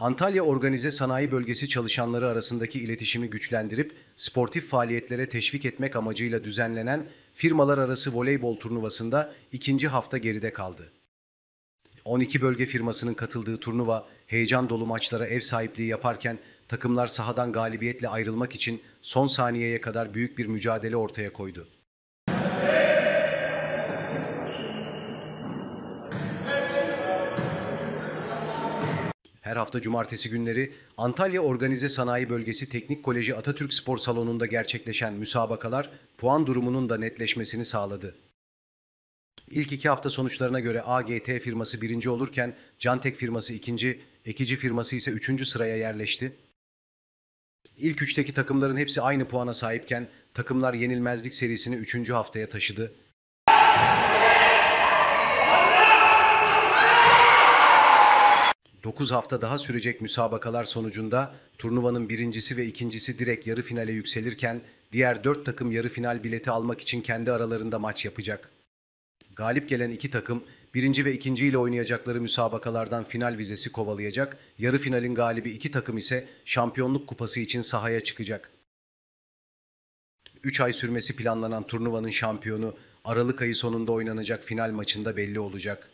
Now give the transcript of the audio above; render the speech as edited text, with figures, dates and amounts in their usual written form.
Antalya Organize Sanayi Bölgesi çalışanları arasındaki iletişimi güçlendirip sportif faaliyetlere teşvik etmek amacıyla düzenlenen firmalar arası voleybol turnuvasında ikinci hafta geride kaldı. 12 bölge firmasının katıldığı turnuva heyecan dolu maçlara ev sahipliği yaparken takımlar sahadan galibiyetle ayrılmak için son saniyeye kadar büyük bir mücadele ortaya koydu. Her hafta cumartesi günleri Antalya Organize Sanayi Bölgesi Teknik Koleji Atatürk Spor Salonu'nda gerçekleşen müsabakalar puan durumunun da netleşmesini sağladı. İlk iki hafta sonuçlarına göre AGT firması birinci olurken Cantek firması ikinci, Ekici firması ise üçüncü sıraya yerleşti. İlk üçteki takımların hepsi aynı puana sahipken takımlar yenilmezlik serisini üçüncü haftaya taşıdı. 9 hafta daha sürecek müsabakalar sonucunda turnuvanın birincisi ve ikincisi direkt yarı finale yükselirken diğer 4 takım yarı final bileti almak için kendi aralarında maç yapacak. Galip gelen iki takım birinci ve ikinci ile oynayacakları müsabakalardan final vizesi kovalayacak, yarı finalin galibi iki takım ise şampiyonluk kupası için sahaya çıkacak. 3 ay sürmesi planlanan turnuvanın şampiyonu Aralık ayı sonunda oynanacak final maçında belli olacak.